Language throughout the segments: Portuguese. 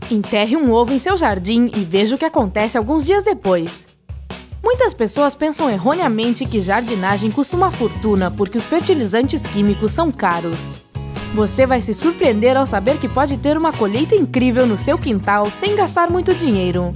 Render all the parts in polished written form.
Enterre um ovo em seu jardim e veja o que acontece alguns dias depois. Muitas pessoas pensam erroneamente que jardinagem custa uma fortuna porque os fertilizantes químicos são caros. Você vai se surpreender ao saber que pode ter uma colheita incrível no seu quintal sem gastar muito dinheiro.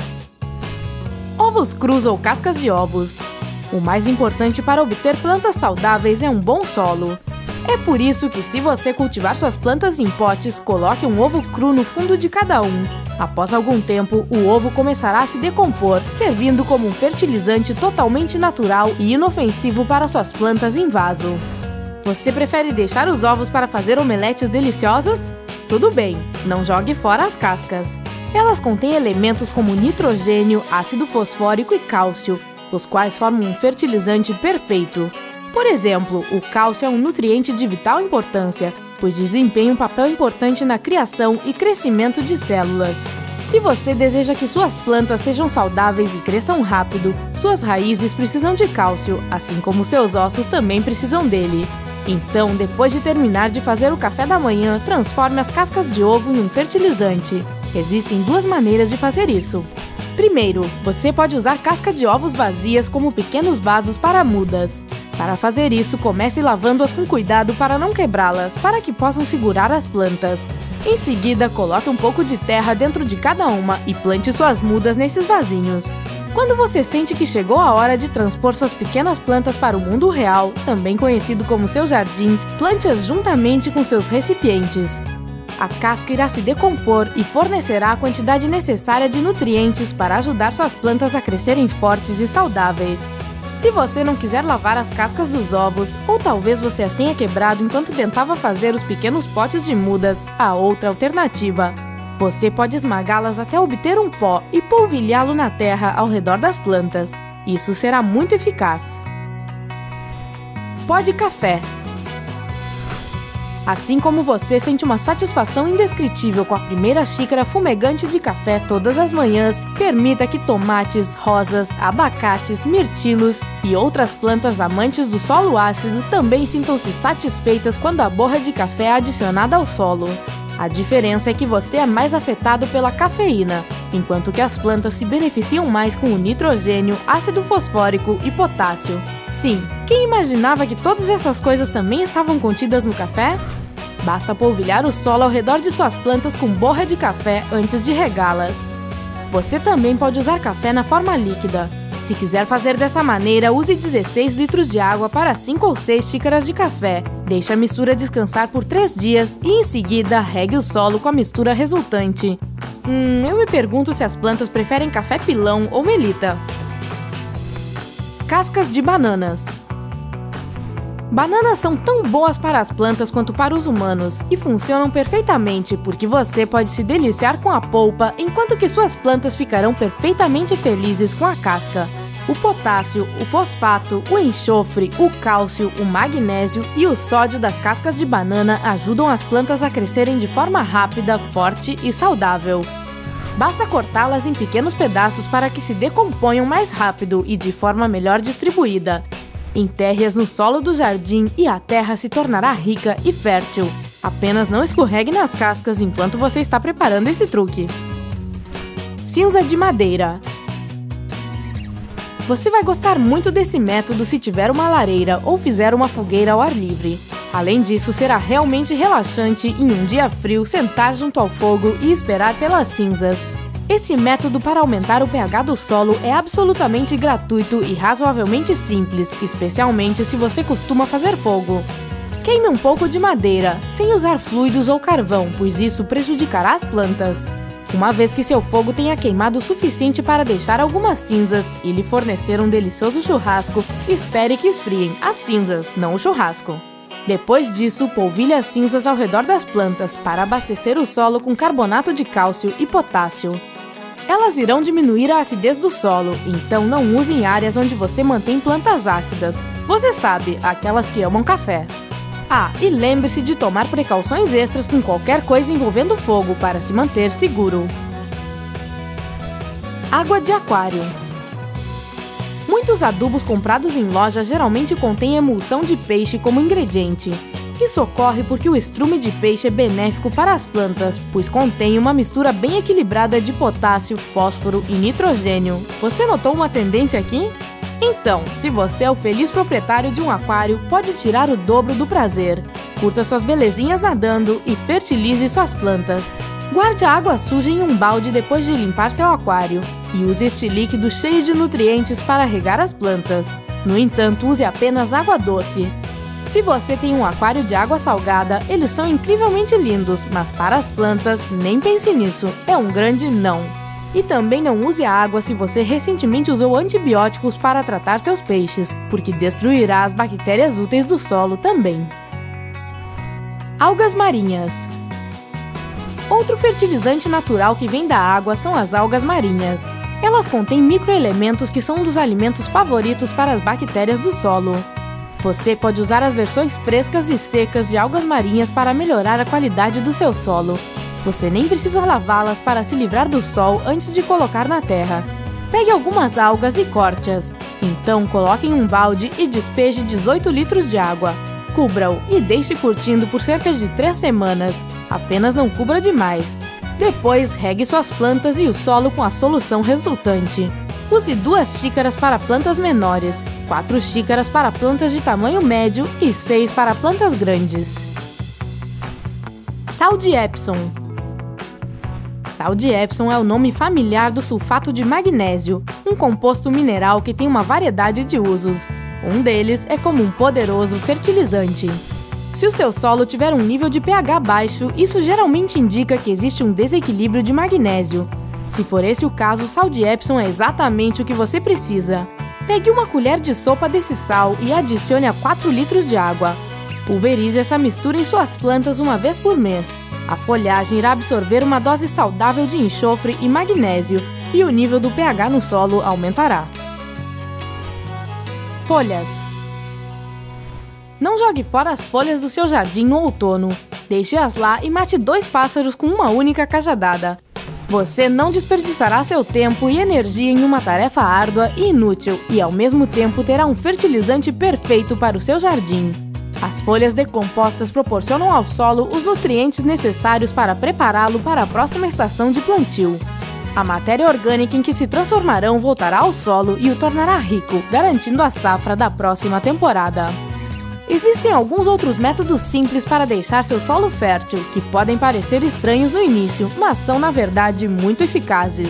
Ovos crus ou cascas de ovos. O mais importante para obter plantas saudáveis é um bom solo. É por isso que, se você cultivar suas plantas em potes, coloque um ovo cru no fundo de cada um. Após algum tempo, o ovo começará a se decompor, servindo como um fertilizante totalmente natural e inofensivo para suas plantas em vaso. Você prefere deixar os ovos para fazer omeletes deliciosos? Tudo bem, não jogue fora as cascas. Elas contêm elementos como nitrogênio, ácido fosfórico e cálcio, os quais formam um fertilizante perfeito. Por exemplo, o cálcio é um nutriente de vital importância, pois desempenha um papel importante na criação e crescimento de células. Se você deseja que suas plantas sejam saudáveis e cresçam rápido, suas raízes precisam de cálcio, assim como seus ossos também precisam dele. Então, depois de terminar de fazer o café da manhã, transforme as cascas de ovo em um fertilizante. Existem duas maneiras de fazer isso. Primeiro, você pode usar casca de ovos vazias como pequenos vasos para mudas. Para fazer isso, comece lavando-as com cuidado para não quebrá-las, para que possam segurar as plantas. Em seguida, coloque um pouco de terra dentro de cada uma e plante suas mudas nesses vasinhos. Quando você sente que chegou a hora de transpor suas pequenas plantas para o mundo real, também conhecido como seu jardim, plante-as juntamente com seus recipientes. A casca irá se decompor e fornecerá a quantidade necessária de nutrientes para ajudar suas plantas a crescerem fortes e saudáveis. Se você não quiser lavar as cascas dos ovos, ou talvez você as tenha quebrado enquanto tentava fazer os pequenos potes de mudas, há outra alternativa. Você pode esmagá-las até obter um pó e polvilhá-lo na terra ao redor das plantas. Isso será muito eficaz. Pó de café. Assim como você sente uma satisfação indescritível com a primeira xícara fumegante de café todas as manhãs, permita que tomates, rosas, abacates, mirtilos e outras plantas amantes do solo ácido também sintam-se satisfeitas quando a borra de café é adicionada ao solo. A diferença é que você é mais afetado pela cafeína, enquanto que as plantas se beneficiam mais com o nitrogênio, ácido fosfórico e potássio. Sim, quem imaginava que todas essas coisas também estavam contidas no café? Basta polvilhar o solo ao redor de suas plantas com borra de café antes de regá-las. Você também pode usar café na forma líquida. Se quiser fazer dessa maneira, use 16 litros de água para 5 ou 6 xícaras de café. Deixe a mistura descansar por 3 dias e, em seguida, regue o solo com a mistura resultante. Eu me pergunto se as plantas preferem café pilão ou melita. Cascas de bananas. Bananas são tão boas para as plantas quanto para os humanos e funcionam perfeitamente porque você pode se deliciar com a polpa enquanto que suas plantas ficarão perfeitamente felizes com a casca. O potássio, o fosfato, o enxofre, o cálcio, o magnésio e o sódio das cascas de banana ajudam as plantas a crescerem de forma rápida, forte e saudável. Basta cortá-las em pequenos pedaços para que se decomponham mais rápido e de forma melhor distribuída. Enterre-as no solo do jardim e a terra se tornará rica e fértil. Apenas não escorregue nas cascas enquanto você está preparando esse truque. Cinza de madeira. Você vai gostar muito desse método se tiver uma lareira ou fizer uma fogueira ao ar livre. Além disso, será realmente relaxante em um dia frio sentar junto ao fogo e esperar pelas cinzas. Esse método para aumentar o pH do solo é absolutamente gratuito e razoavelmente simples, especialmente se você costuma fazer fogo. Queime um pouco de madeira, sem usar fluidos ou carvão, pois isso prejudicará as plantas. Uma vez que seu fogo tenha queimado o suficiente para deixar algumas cinzas e lhe fornecer um delicioso churrasco, espere que esfriem as cinzas, não o churrasco. Depois disso, polvilhe as cinzas ao redor das plantas para abastecer o solo com carbonato de cálcio e potássio. Elas irão diminuir a acidez do solo, então não use em áreas onde você mantém plantas ácidas. Você sabe, aquelas que amam café. E lembre-se de tomar precauções extras com qualquer coisa envolvendo fogo para se manter seguro. Água de aquário. Muitos adubos comprados em loja geralmente contêm emulsão de peixe como ingrediente. Isso ocorre porque o estrume de peixe é benéfico para as plantas, pois contém uma mistura bem equilibrada de potássio, fósforo e nitrogênio. Você notou uma tendência aqui? Então, se você é o feliz proprietário de um aquário, pode tirar o dobro do prazer. Curta suas belezinhas nadando e fertilize suas plantas. Guarde a água suja em um balde depois de limpar seu aquário e use este líquido cheio de nutrientes para regar as plantas. No entanto, use apenas água doce. Se você tem um aquário de água salgada, eles são incrivelmente lindos, mas para as plantas, nem pense nisso, é um grande não. E também não use a água se você recentemente usou antibióticos para tratar seus peixes, porque destruirá as bactérias úteis do solo também. Algas marinhas. Outro fertilizante natural que vem da água são as algas marinhas. Elas contêm microelementos que são um dos alimentos favoritos para as bactérias do solo. Você pode usar as versões frescas e secas de algas marinhas para melhorar a qualidade do seu solo. Você nem precisa lavá-las para se livrar do sol antes de colocar na terra. Pegue algumas algas e corte-as. Então coloque em um balde e despeje 18 litros de água. Cubra-o e deixe curtindo por cerca de 3 semanas. Apenas não cubra demais. Depois, regue suas plantas e o solo com a solução resultante. Use 2 xícaras para plantas menores, 4 xícaras para plantas de tamanho médio e 6 para plantas grandes. Sal de Epsom. Sal de Epsom é o nome familiar do sulfato de magnésio, um composto mineral que tem uma variedade de usos. Um deles é como um poderoso fertilizante. Se o seu solo tiver um nível de pH baixo, isso geralmente indica que existe um desequilíbrio de magnésio. Se for esse o caso, o sal de Epsom é exatamente o que você precisa. Pegue uma colher de sopa desse sal e adicione a 4 litros de água. Pulverize essa mistura em suas plantas uma vez por mês. A folhagem irá absorver uma dose saudável de enxofre e magnésio, e o nível do pH no solo aumentará. Folhas. Não jogue fora as folhas do seu jardim no outono. Deixe-as lá e mate 2 pássaros com uma única cajadada. Você não desperdiçará seu tempo e energia em uma tarefa árdua e inútil, e ao mesmo tempo terá um fertilizante perfeito para o seu jardim. As folhas decompostas proporcionam ao solo os nutrientes necessários para prepará-lo para a próxima estação de plantio. A matéria orgânica em que se transformarão voltará ao solo e o tornará rico, garantindo a safra da próxima temporada. Existem alguns outros métodos simples para deixar seu solo fértil, que podem parecer estranhos no início, mas são na verdade muito eficazes.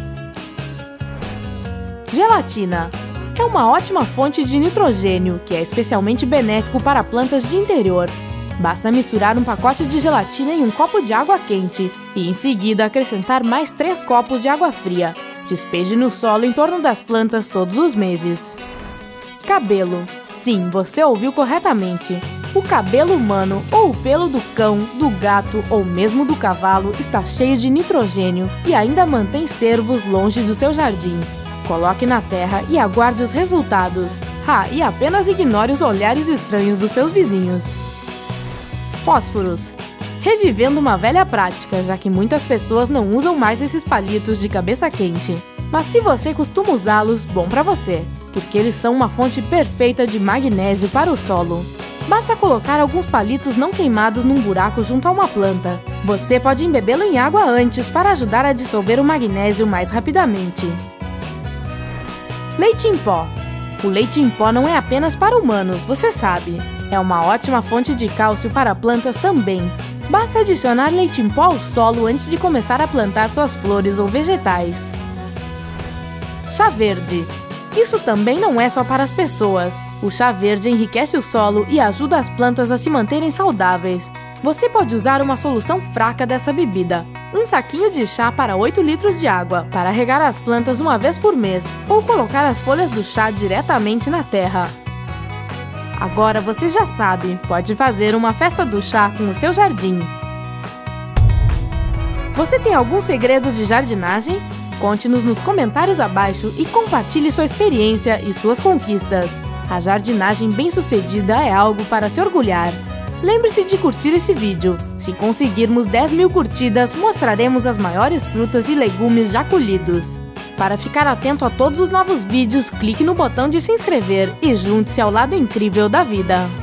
Gelatina. É uma ótima fonte de nitrogênio, que é especialmente benéfico para plantas de interior. Basta misturar um pacote de gelatina em um copo de água quente e, em seguida, acrescentar mais 3 copos de água fria. Despeje no solo em torno das plantas todos os meses. Cabelo. Sim, você ouviu corretamente. O cabelo humano, ou o pelo do cão, do gato ou mesmo do cavalo está cheio de nitrogênio e ainda mantém cervos longe do seu jardim. Coloque na terra e aguarde os resultados. E apenas ignore os olhares estranhos dos seus vizinhos. Fósforos. Revivendo uma velha prática, já que muitas pessoas não usam mais esses palitos de cabeça quente. Mas se você costuma usá-los, bom pra você, porque eles são uma fonte perfeita de magnésio para o solo. Basta colocar alguns palitos não queimados num buraco junto a uma planta. Você pode embebê-lo em água antes para ajudar a dissolver o magnésio mais rapidamente. Leite em pó. O leite em pó não é apenas para humanos, você sabe. É uma ótima fonte de cálcio para plantas também. Basta adicionar leite em pó ao solo antes de começar a plantar suas flores ou vegetais. Chá verde. Isso também não é só para as pessoas. O chá verde enriquece o solo e ajuda as plantas a se manterem saudáveis. Você pode usar uma solução fraca dessa bebida. Um saquinho de chá para 8 litros de água, para regar as plantas uma vez por mês, ou colocar as folhas do chá diretamente na terra. Agora você já sabe, pode fazer uma festa do chá com o seu jardim. Você tem alguns segredos de jardinagem? Conte-nos nos comentários abaixo e compartilhe sua experiência e suas conquistas. A jardinagem bem-sucedida é algo para se orgulhar. Lembre-se de curtir esse vídeo. Se conseguirmos 10.000 curtidas, mostraremos as maiores frutas e legumes já colhidos. Para ficar atento a todos os novos vídeos, clique no botão de se inscrever e junte-se ao lado incrível da vida.